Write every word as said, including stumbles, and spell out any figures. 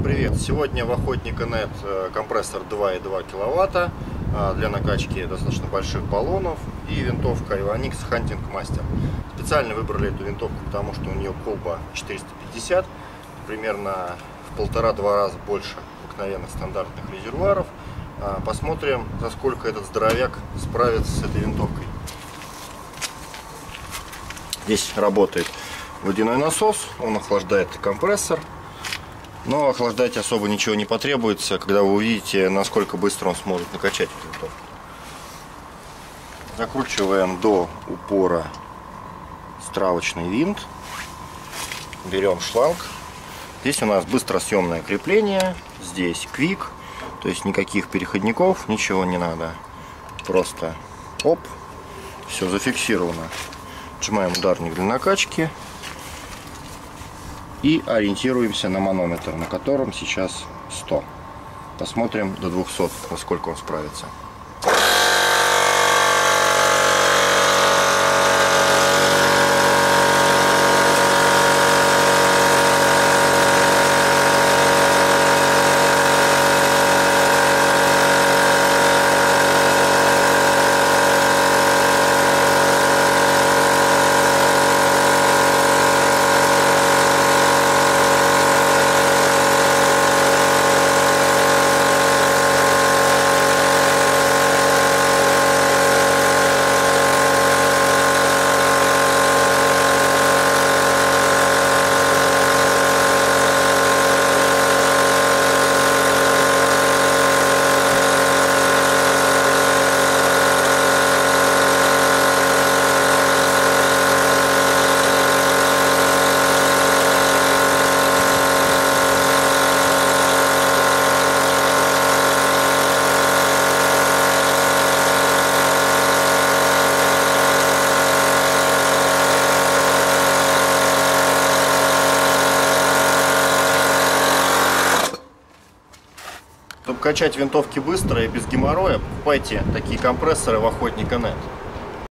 привет! Сегодня в Охотника точка нет компрессор два и два киловатта для накачки достаточно больших баллонов и винтовка Ionix Hunting Master. Специально выбрали эту винтовку, потому что у нее колба четыреста пятьдесят, примерно в полтора-два раза больше обыкновенных стандартных резервуаров. Посмотрим, за сколько этот здоровяк справится с этой винтовкой. Здесь работает водяной насос, он охлаждает компрессор. Но охлаждать особо ничего не потребуется, когда вы увидите, насколько быстро он сможет накачать эту винтовку. Закручиваем до упора стравочный винт. Берем шланг. Здесь у нас быстросъемное крепление. Здесь квик. То есть никаких переходников, ничего не надо. Просто оп. Все зафиксировано. Отжимаем ударник для накачки. И ориентируемся на манометр, на котором сейчас сто. Посмотрим до двухсот, насколько он справится. Чтобы качать винтовки быстро и без геморроя, покупайте такие компрессоры в Охотник точка нет.